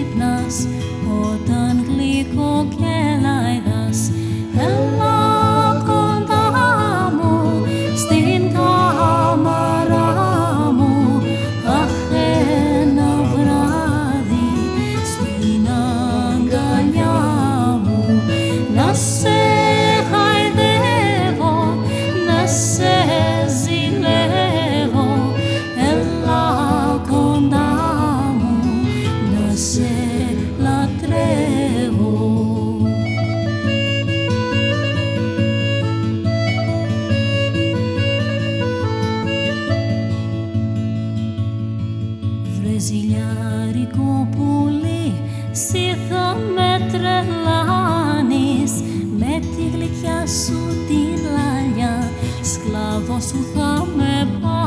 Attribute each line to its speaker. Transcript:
Speaker 1: ξύπνας όταν γλυκό και λαϊδάς. Έλα κοντά μου στην κάμαρα μου, αχ, ένα βράδυ στην αγκαλιά μου, να σε χαϊδεύω, να σε ζηλεύω. Έλα κοντά μου να σε λατρεύω. Βρεζιλιάρικο πουλί, σι θα με τρελάνεις με τη γλυκιά σου την λαλιά, σκλάβο σου θα με πάρεις.